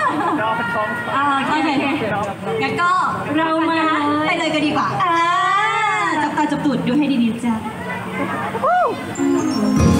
โอเคงั้นก็เรามาไปเลยกันดีกว่าจับตาจับตูดดูให้ดีๆจ้ะ